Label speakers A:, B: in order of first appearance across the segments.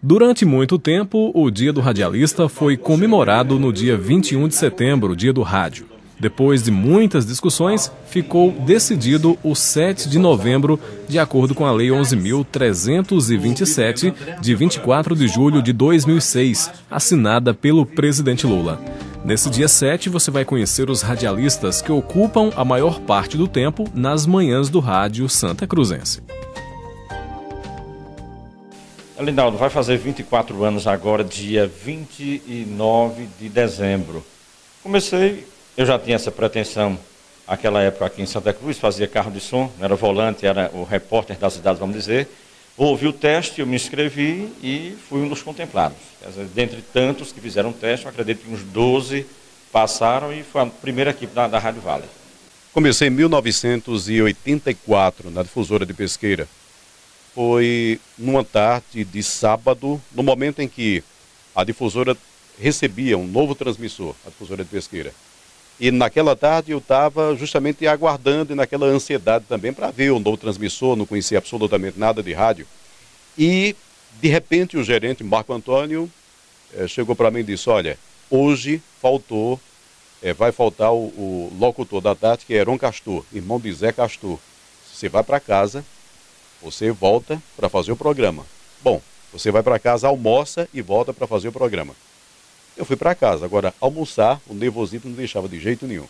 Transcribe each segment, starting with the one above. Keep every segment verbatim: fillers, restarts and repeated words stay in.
A: Durante muito tempo, o Dia do Radialista foi comemorado no dia vinte e um de setembro, Dia do Rádio. Depois de muitas discussões, ficou decidido o sete de novembro, de acordo com a Lei onze mil trezentos e vinte e sete, de vinte e quatro de julho de dois mil e seis, assinada pelo presidente Lula. Nesse dia sete, você vai conhecer os radialistas que ocupam a maior parte do tempo nas manhãs do rádio Santa Cruzense.
B: Linaldo, vai fazer vinte e quatro anos agora, dia vinte e nove de dezembro. Comecei, eu já tinha essa pretensão, naquela época aqui em Santa Cruz, fazia carro de som, não era volante, era o repórter da cidade, vamos dizer. Ouvi o teste, eu me inscrevi e fui um dos contemplados. Quer dizer, dentre tantos que fizeram o teste, eu acredito que uns doze passaram e foi a primeira equipe da, da Rádio Vale.
C: Comecei em mil novecentos e oitenta e quatro, na difusora de Pesqueira. Foi numa tarde de sábado, no momento em que a difusora recebia um novo transmissor, a difusora de Pesqueira. E naquela tarde eu estava justamente aguardando e naquela ansiedade também para ver o novo transmissor, não conhecia absolutamente nada de rádio. E, de repente, o gerente, Marco Antônio, eh, chegou para mim e disse, olha, hoje faltou, eh, vai faltar o, o locutor da tarde, que é Heron Castor, irmão de Zé Castor. Você vai para casa, você volta para fazer o programa. Bom, você vai para casa, almoça e volta para fazer o programa. Eu fui para casa. Agora, almoçar, o nervosismo não deixava de jeito nenhum.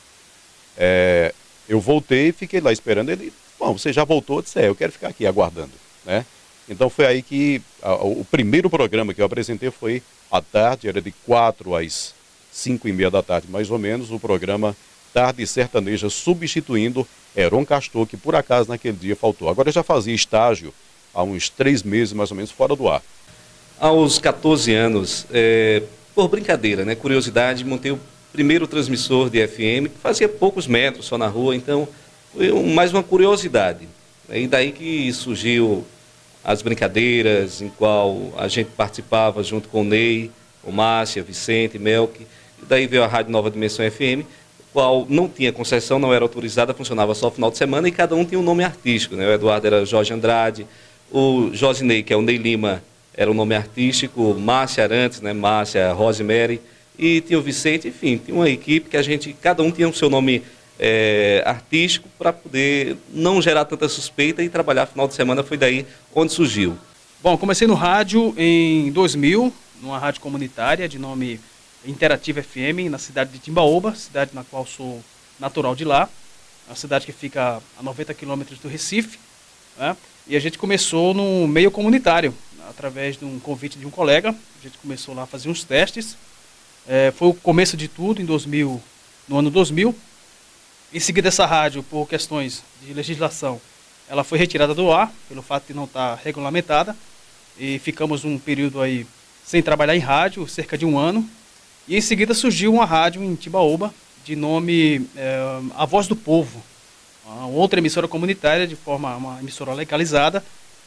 C: É, eu voltei e fiquei lá esperando ele. Bom, você já voltou? Eu disse, é, eu quero ficar aqui aguardando, né? Então foi aí que a, o primeiro programa que eu apresentei foi à tarde, era de quatro às cinco e meia da tarde, mais ou menos, o programa Tarde Sertaneja, substituindo Heron Castor, que por acaso naquele dia faltou. Agora eu já fazia estágio há uns três meses, mais ou menos, fora do ar.
D: Aos quatorze anos, é, por brincadeira, né, curiosidade, montei o primeiro transmissor de F M, que fazia poucos metros só na rua, então foi um, mais uma curiosidade. E daí que surgiu as brincadeiras, em qual a gente participava junto com o Ney, o Márcia, Vicente, Melk. E daí veio a Rádio Nova Dimensão F M, qual não tinha concessão, não era autorizada, funcionava só final de semana e cada um tinha um nome artístico, né? O Eduardo era Jorge Andrade, o Josinei, que é o Ney Lima, era o nome artístico, Márcia Arantes, né? Márcia, Rosemary, e tinha o Vicente, enfim, tinha uma equipe que a gente, cada um tinha o seu nome é, artístico para poder não gerar tanta suspeita e trabalhar final de semana, foi daí onde surgiu.
E: Bom, comecei no rádio em dois mil, numa rádio comunitária de nome Interativa F M, na cidade de Timbaúba, cidade na qual sou natural de lá, uma cidade que fica a noventa quilômetros do Recife, né? E a gente começou no meio comunitário, através de um convite de um colega. A gente começou lá a fazer uns testes, é, foi o começo de tudo, em dois mil, no ano dois mil. Em seguida, essa rádio, por questões de legislação, ela foi retirada do ar, pelo fato de não estar regulamentada, e ficamos um período aí sem trabalhar em rádio, cerca de um ano. E em seguida surgiu uma rádio em Timbaúba, de nome é, A Voz do Povo, uma outra emissora comunitária, de forma, uma emissora legalizada,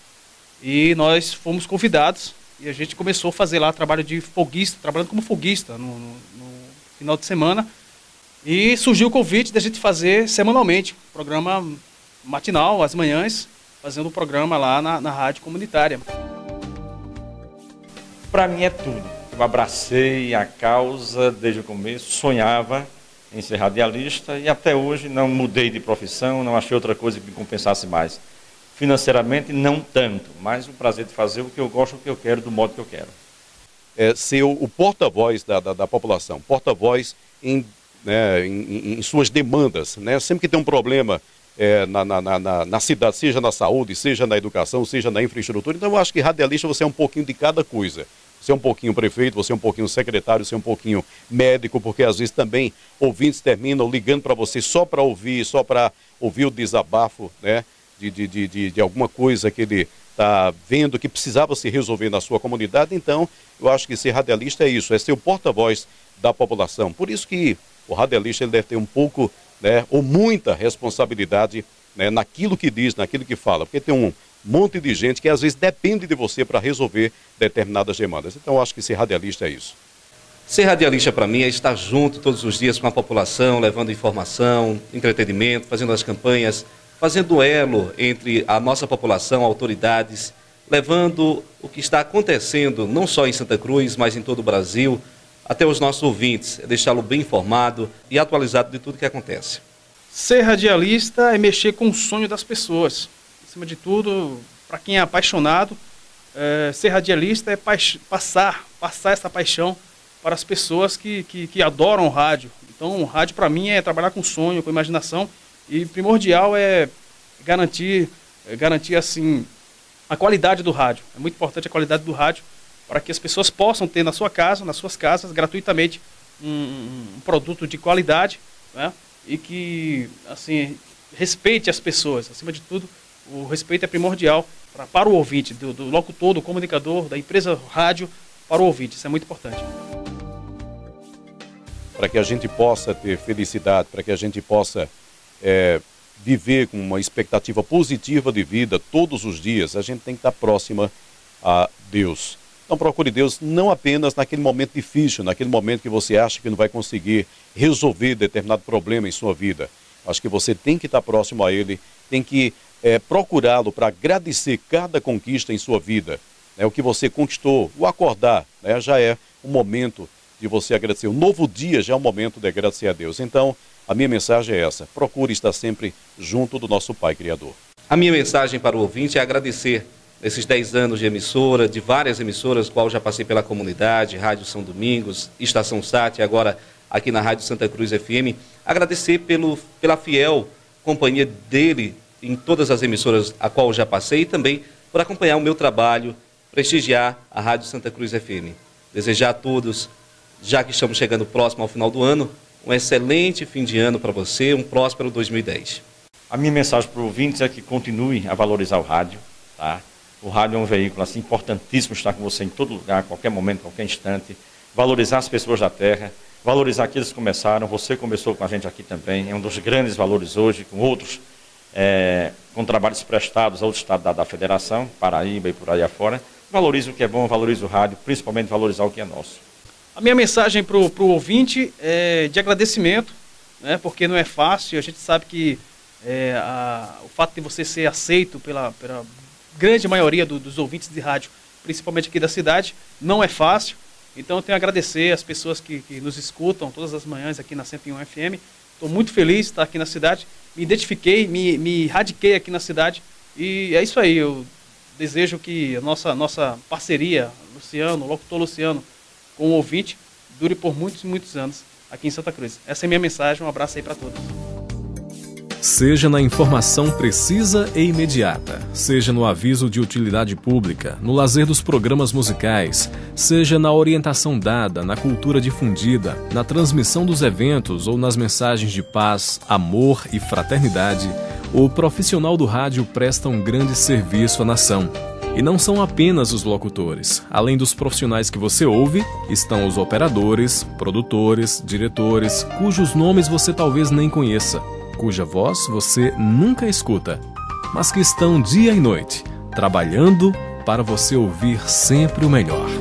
E: e nós fomos convidados, e a gente começou a fazer lá trabalho de folguista, trabalhando como folguista no, no, no final de semana, e surgiu o convite da gente fazer semanalmente, programa matinal, às manhãs, fazendo um programa lá na, na rádio comunitária.
B: Para mim é tudo. Eu abracei a causa desde o começo, sonhava em ser radialista e até hoje não mudei de profissão, não achei outra coisa que me compensasse mais. Financeiramente, não tanto, mas o prazer de fazer o que eu gosto, o que eu quero, do modo que eu quero.
C: É, ser o, o porta-voz da, da, da população, porta-voz em, né, em, em suas demandas, né? Sempre que tem um problema é, na, na, na, na cidade, seja na saúde, seja na educação, seja na infraestrutura, então eu acho que radialista você é um pouquinho de cada coisa. Você é um pouquinho prefeito, você é um pouquinho secretário, você é um pouquinho médico, porque às vezes também ouvintes terminam ligando para você só para ouvir, só para ouvir o desabafo, né, de, de, de, de, de alguma coisa que ele está vendo que precisava se resolver na sua comunidade. Então, eu acho que ser radialista é isso, é ser o porta-voz da população. Por isso que o radialista ele deve ter um pouco, né, ou muita responsabilidade, né, naquilo que diz, naquilo que fala, porque tem um monte de gente que às vezes depende de você para resolver determinadas demandas. Então eu acho que ser radialista é isso.
D: Ser radialista para mim é estar junto todos os dias com a população, levando informação, entretenimento, fazendo as campanhas, fazendo elo entre a nossa população, autoridades, levando o que está acontecendo não só em Santa Cruz, mas em todo o Brasil, até os nossos ouvintes, é deixá-lo bem informado e atualizado de tudo que acontece.
E: Ser radialista é mexer com o sonho das pessoas. Acima de tudo, para quem é apaixonado, é, ser radialista é passar, passar essa paixão para as pessoas que, que, que adoram o rádio. Então, o rádio para mim é trabalhar com sonho, com imaginação, e primordial é garantir, é garantir assim, a qualidade do rádio. É muito importante a qualidade do rádio para que as pessoas possam ter na sua casa, nas suas casas, gratuitamente, um, um produto de qualidade, né? E que, assim, respeite as pessoas. Acima de tudo, o respeito é primordial pra, para o ouvinte, do, do locutor, do comunicador, da empresa rádio, para o ouvinte. Isso é muito importante.
C: Para que a gente possa ter felicidade, para que a gente possa é, viver com uma expectativa positiva de vida todos os dias, a gente tem que estar próxima a Deus. Então procure Deus não apenas naquele momento difícil, naquele momento que você acha que não vai conseguir resolver determinado problema em sua vida. Acho que você tem que estar próximo a Ele, tem que é, procurá-lo para agradecer cada conquista em sua vida. É o que você conquistou, o acordar, né, já é o momento de você agradecer. O novo dia já é o momento de agradecer a Deus. Então, a minha mensagem é essa: procure estar sempre junto do nosso Pai Criador.
D: A minha mensagem para o ouvinte é agradecer nesses dez anos de emissora, de várias emissoras, qual já passei pela comunidade, Rádio São Domingos, Estação Sat e agora aqui na Rádio Santa Cruz F M, agradecer pelo, pela fiel companhia dele em todas as emissoras a qual eu já passei e também por acompanhar o meu trabalho, prestigiar a Rádio Santa Cruz F M. Desejar a todos, já que estamos chegando próximo ao final do ano, um excelente fim de ano para você, um próspero dois mil e dez.
B: A minha mensagem para os ouvintes é que continue a valorizar o rádio, tá? O rádio é um veículo assim, importantíssimo, estar com você em todo lugar, a qualquer momento, a qualquer instante. Valorizar as pessoas da terra, valorizar aqueles que começaram. Você começou com a gente aqui também, é um dos grandes valores hoje, com outros, é, com trabalhos prestados a outro estado da, da federação, Paraíba e por aí afora. Valorize o que é bom, valorize o rádio, principalmente valorizar o que é nosso.
E: A minha mensagem para o ouvinte é de agradecimento, né, porque não é fácil. A gente sabe que é, a, o fato de você ser aceito pela... pela grande maioria do, dos ouvintes de rádio, principalmente aqui da cidade, não é fácil. Então eu tenho a agradecer as pessoas que, que nos escutam todas as manhãs aqui na cento e um F M. Estou muito feliz de estar aqui na cidade, me identifiquei, me, me radiquei aqui na cidade e é isso aí. Eu desejo que a nossa, nossa parceria, Luciano, o locutor Luciano, com o ouvinte, dure por muitos e muitos anos aqui em Santa Cruz. Essa é a minha mensagem, um abraço aí para todos.
A: Seja na informação precisa e imediata, seja no aviso de utilidade pública, no lazer dos programas musicais, seja na orientação dada, na cultura difundida, na transmissão dos eventos ou nas mensagens de paz, amor e fraternidade, o profissional do rádio presta um grande serviço à nação. E não são apenas os locutores. Além dos profissionais que você ouve, estão os operadores, produtores, diretores, cujos nomes você talvez nem conheça, cuja voz você nunca escuta, mas que estão dia e noite, trabalhando para você ouvir sempre o melhor.